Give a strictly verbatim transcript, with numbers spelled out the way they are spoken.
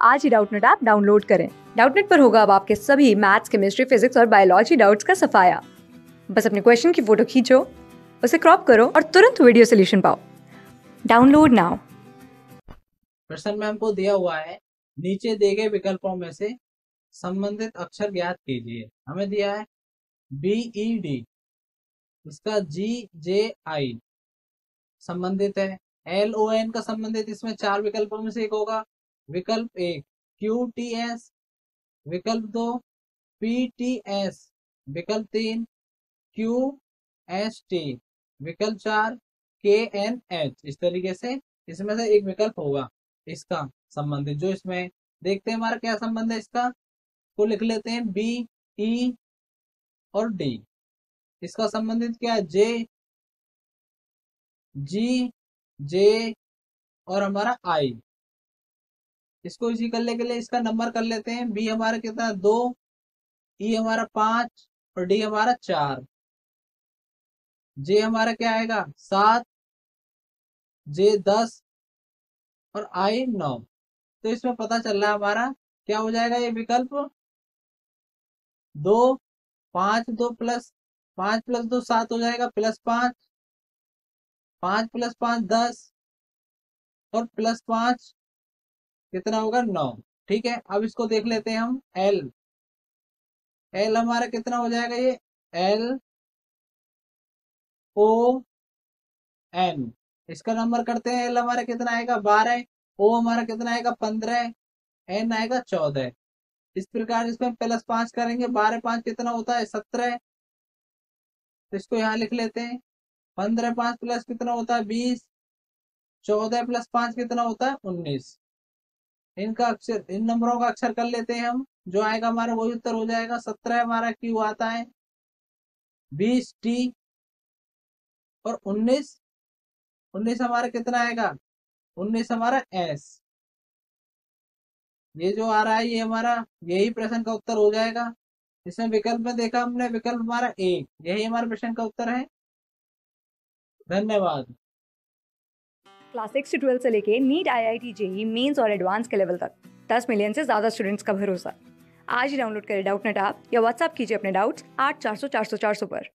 आज ही Doubtnut app download करें। डाउटनेट पर होगा अब आपके सभी मैथ्स, केमिस्ट्री, फिजिक्स और बायोलॉजी डाउट्स का सफाया। बस अपने क्वेश्चन की फोटो खींचो, उसे क्रॉप करो और तुरंत वीडियो सोल्यूशन पाओ। Download now. प्रश्न में हमको दिया हुआ है, नीचे दिए गए विकल्पों में से संबंधित अक्षर ज्ञात कीजिए। हमें दिया है बी ई डी, इसका जी जे आई संबंधित है। एल ओ एन का संबंधित इसमें चार विकल्पों में से एक होगा। विकल्प एक क्यू टी एस, विकल्प दो पी टी एस, विकल्प तीन क्यू एस टी, विकल्प चार के एन एच। इस तरीके से इसमें से एक विकल्प होगा इसका संबंधित। जो इसमें देखते हैं हमारा क्या संबंध है इसका, को लिख लेते हैं बी ई और डी। इसका संबंधित क्या है, जे, जी, जे और हमारा आई। इसको इसी करने के लिए इसका नंबर कर लेते हैं। बी हमारा कितना, दो, ई हमारा पांच और डी हमारा चार। जे हमारा क्या आएगा, सात, जे दस और आई नौ। तो इसमें पता चल रहा है हमारा क्या हो जाएगा, ये विकल्प दो, पांच, दो प्लस पांच प्लस दो सात हो जाएगा, प्लस पांच, पांच प्लस पांच दस और प्लस पांच कितना होगा, नौ। ठीक है, अब इसको देख लेते हैं हम। एल एल हमारा कितना हो जाएगा, ये एल ओ एन। इसका नंबर करते हैं। एल हमारा कितना आएगा, बारह। ओ हमारा कितना आएगा, पंद्रह। एन आएगा चौदह। इस प्रकार इसमें प्लस पांच करेंगे, बारह पांच कितना होता है, सत्रह। तो इसको यहाँ लिख लेते हैं। पंद्रह पांच प्लस कितना होता है, बीस। चौदह प्लस पांच कितना होता है, उन्नीस। इनका अक्षर, इन नंबरों का अक्षर कर लेते हैं हम। जो आएगा हमारा वही उत्तर हो जाएगा। सत्रह हमारा क्यू आता है, बीस टी और उन्नीस। उन्नीस हमारा कितना आएगा, उन्नीस हमारा एस। ये जो आ रहा है ये हमारा यही प्रश्न का उत्तर हो जाएगा। इसमें विकल्प में देखा हमने, विकल्प हमारा एक, यही हमारे प्रश्न का उत्तर है। धन्यवाद। क्लास सिक्स से ट्वेल्थ से लेके NEET, I I T, JEE mains और एडवांस के लेवल तक दस मिलियन से ज्यादा स्टूडेंट्स का भरोसा। आज ही डाउनलोड करें डाउटनेट ऐप या व्हाट्सएप कीजिए अपने डाउट्स आठ चार सौ चार सौ चार सौ पर।